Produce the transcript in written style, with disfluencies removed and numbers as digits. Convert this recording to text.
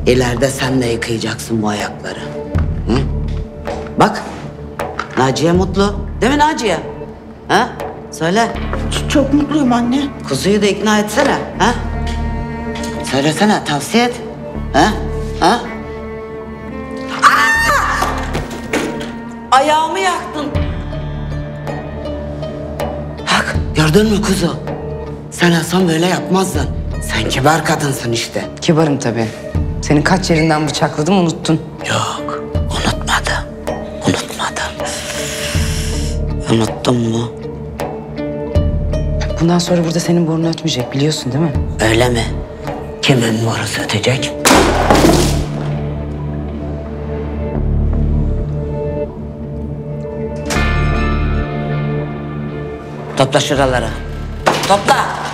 İleride sen de yıkayacaksın bu ayakları. Hı? Bak, Naciye mutlu. Değil mi Naciye? Ha? Söyle. Çok mutluyum anne. Kuzuyu da ikna etsene. Ha? Söylesene, tavsiye et. Ha? Ha? Aa! Ayağımı yaktın. Bak, gördün mü kuzu? Sen olsan böyle yapmazdın. Sen kibar kadınsın işte. Kibarım tabii. Senin kaç yerinden bıçakladım unuttun. Yok, unutmadım. Unutmadım. Unuttun mu? Bundan sonra burada senin burnun ötmeyecek biliyorsun değil mi? Öyle mi? Kimin borusu ötecek? Topla şuraları. Topla.